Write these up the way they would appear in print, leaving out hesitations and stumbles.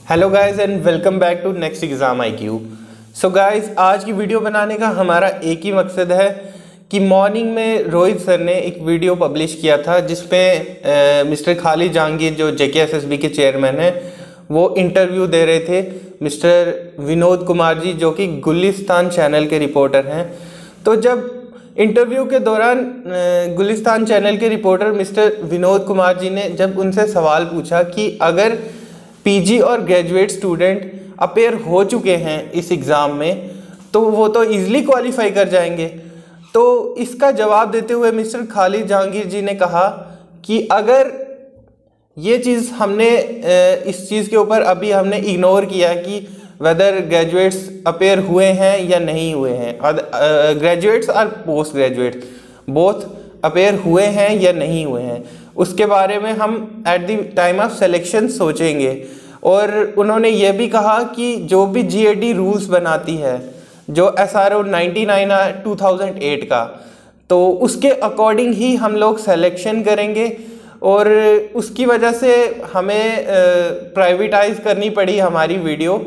Hello guys and welcome back to next exam IQ। So guys, आज की video बनाने का हमारा एक ही मकसद है कि मॉर्निंग में रोहित सर ने एक वीडियो पब्लिश किया था जिसपे मिस्टर खालिद जहांगीर जो JKSSB के चेयरमैन हैं वो इंटरव्यू दे रहे थे मिस्टर विनोद कुमार जी जो कि गुलिस्तान चैनल के रिपोर्टर हैं। तो जब इंटरव्यू के दौरान गुलिस्तान चैनल के रिपोर्टर मिस्टर विनोद कुमार जी ने जब उनसे सवाल पूछा कि अगर PG और ग्रेजुएट स्टूडेंट अपेयर हो चुके हैं इस एग्ज़ाम में तो वो तो ईज़िली क्वालिफाई कर जाएंगे। तो इसका जवाब देते हुए मिस्टर खालिद जहांगीर जी ने कहा कि अगर ये चीज़ हमने इस चीज़ के ऊपर अभी हमने इग्नोर किया कि वेदर ग्रेजुएट्स अपेयर हुए हैं या नहीं हुए हैं, ग्रेजुएट्स और पोस्ट ग्रेजुएट्स बोथ अपेयर हुए हैं या नहीं हुए हैं, उसके बारे में हम at the time of selection सोचेंगे। और उन्होंने ये भी कहा कि जो भी GAT रूल्स बनाती है जो SRO 99 2008 का, तो उसके अकॉर्डिंग ही हम लोग सिलेक्शन करेंगे। और उसकी वजह से हमें प्राइवेटाइज करनी पड़ी हमारी वीडियो।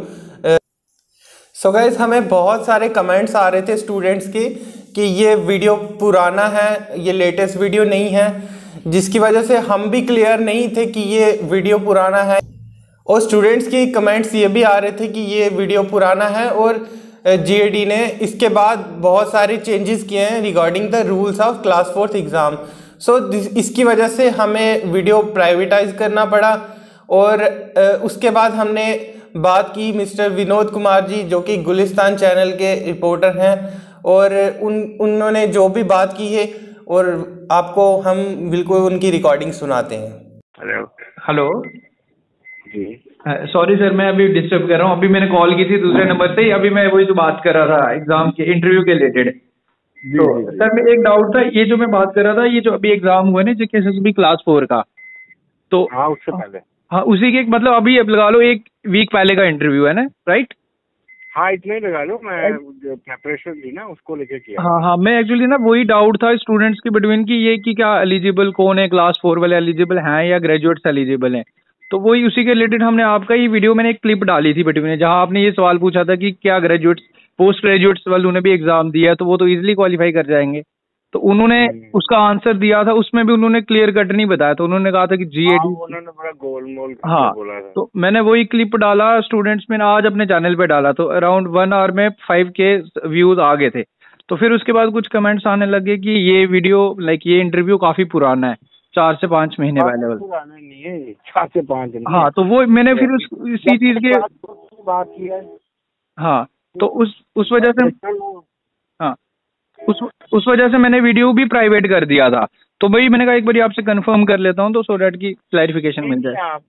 सो गाइस, हमें बहुत सारे कमेंट्स आ रहे थे स्टूडेंट्स के कि ये वीडियो पुराना है, ये लेटेस्ट वीडियो नहीं है, जिसकी वजह से हम भी क्लियर नहीं थे कि ये वीडियो पुराना है। और स्टूडेंट्स की कमेंट्स ये भी आ रहे थे कि ये वीडियो पुराना है और GAT ने इसके बाद बहुत सारे चेंजेस किए हैं regarding the rules of class 4th exam. So इसकी वजह से हमें वीडियो प्राइवेटाइज करना पड़ा। और उसके बाद हमने बात की मिस्टर विनोद कुमार जी जो कि गुलिस्तान चैनल के रिपोर्टर हैं, और उन्होंने जो भी बात की है और आपको हम बिल्कुल उनकी रिकॉर्डिंग सुनाते हैं। हेलो जी सॉरी सर, मैं अभी डिस्टर्ब कर रहा हूँ। अभी मैंने कॉल की थी दूसरे नंबर से ही। अभी मैं वही तो बात कर रहा था एग्जाम के इंटरव्यू के रिलेटेड। तो सर मैं एक डाउट था, ये जो मैं बात कर रहा था, ये जो अभी एग्जाम हुआ है ना JKSSB क्लास 4 का, तो हाँ उससे पहले, हाँ उसी के मतलब अभी अब लगा लो एक वीक पहले का इंटरव्यू है ना, राइट? हाँ इतना ही लगा लो, मैं प्रेपरेशन थी ना उसको लेके किया। हाँ, मैं एक्चुअली ना वही डाउट था स्टूडेंट्स के बिटवीन की ये कि क्या एलिजिबल कौन है, क्लास 4 वाले एलिजिबल हैं या ग्रेजुएट्स एलिजिबल हैं। तो वही उसी के रिलेटेड हमने आपका ही वीडियो मैंने एक क्लिप डाली थी बिटवीन, जहाँ आपने ये सवाल पूछा था कि क्या ग्रेजुएट्स पोस्ट ग्रेजुएट्स वालों ने भी एग्जाम दिया तो वो तो इजीली क्वालिफाई कर जाएंगे। तो उन्होंने उसका आंसर दिया था, उसमें भी उन्होंने क्लियर कट नहीं बताया था। उन्होंने कहा था कि GAT, उन्होंने बड़ा गोलमोल हाँ बोला था। तो मैंने वही क्लिप डाला स्टूडेंट्स में आज अपने चैनल पे डाला, तो अराउंड 1 आवर में 5K व्यूज आ गए थे। तो फिर उसके बाद कुछ कमेंट्स आने लगे कि ये वीडियो ये इंटरव्यू काफी पुराना है, 4 से 5 महीने पहले। पुराना नहीं है, 4 से 5 दिन। हाँ तो वो मैंने फिर इसी चीज के बात की है। हाँ तो उस वजह से, हाँ उस वजह से मैंने वीडियो भी प्राइवेट कर दिया था। तो भाई मैंने कहा एक बार आपसे कंफर्म कर लेता हूँ तो सो डैट की क्लैरिफिकेशन मिल जाए। आप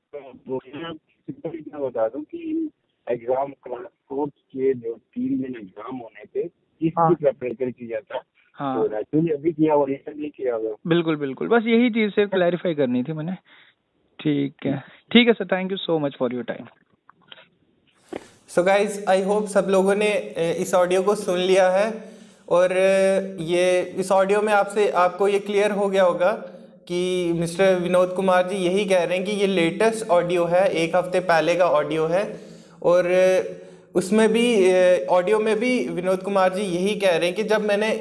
बता दूं कि एग्जाम क्लास 4 के जो 3 दिन एग्जाम होने पे किसकी प्रिपरेशन की जाता है, हाँ तो एक्चुअली अभी किया और नहीं किया हुआ। बिल्कुल बिल्कुल, बस यही चीज से क्लैरिफाई करनी थी मैंने। ठीक है sir, thank you so much for your time. So guys, I hope सब लोगों ने इस ऑडियो को सुन लिया है और ये इस ऑडियो में आपको ये क्लियर हो गया होगा कि मिस्टर विनोद कुमार जी यही कह रहे हैं कि ये लेटेस्ट ऑडियो है, 1 हफ्ते पहले का ऑडियो है। और उसमें भी ऑडियो में भी विनोद कुमार जी यही कह रहे हैं कि जब मैंने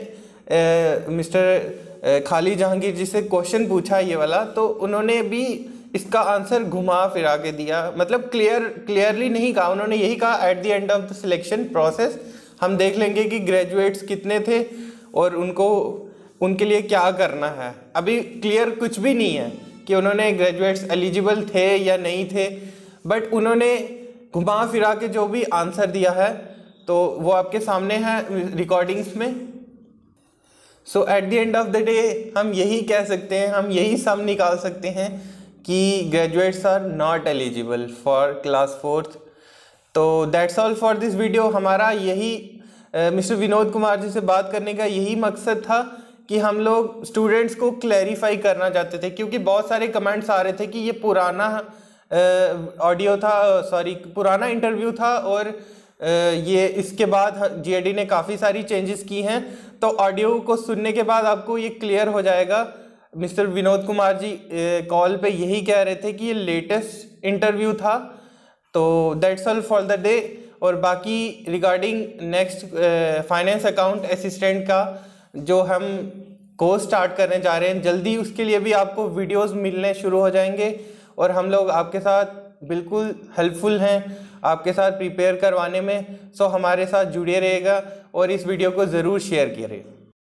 मिस्टर खालिद जहांगीर जी से क्वेश्चन पूछा ये वाला, तो उन्होंने भी इसका आंसर घुमा फिरा के दिया, मतलब क्लियरली नहीं कहा। उन्होंने यही कहा at the end of the selection process हम देख लेंगे कि ग्रेजुएट्स कितने थे और उनके लिए क्या करना है। अभी क्लियर कुछ भी नहीं है कि उन्होंने ग्रेजुएट्स एलिजिबल थे या नहीं थे, बट उन्होंने घुमा फिरा के जो भी आंसर दिया है तो वो आपके सामने है रिकॉर्डिंग्स में। So at the end of the day हम यही कह सकते हैं, हम यही सम निकाल सकते हैं कि graduates are not eligible for class 4th। तो that's all for this video. हमारा यही मिस्टर विनोद कुमार जी से बात करने का यही मकसद था कि हम लोग स्टूडेंट्स को क्लैरिफाई करना चाहते थे, क्योंकि बहुत सारे कमेंट्स आ रहे थे कि ये पुराना ऑडियो था, सॉरी पुराना इंटरव्यू था और ये इसके बाद GAT ने काफ़ी सारी चेंजेस की हैं। तो ऑडियो को सुनने के बाद आपको ये क्लियर हो जाएगा। मिस्टर विनोद कुमार जी कॉल पे यही कह रहे थे कि ये लेटेस्ट इंटरव्यू था तो that's all for the day. और बाकी regarding next finance account assistant का जो हम कोर्स स्टार्ट करने जा रहे हैं जल्दी, उसके लिए भी आपको वीडियोस मिलने शुरू हो जाएंगे और हम लोग आपके साथ बिल्कुल हेल्पफुल हैं आपके साथ प्रिपेयर करवाने में। सो हमारे साथ जुड़े रहिएगा और इस वीडियो को ज़रूर शेयर करें।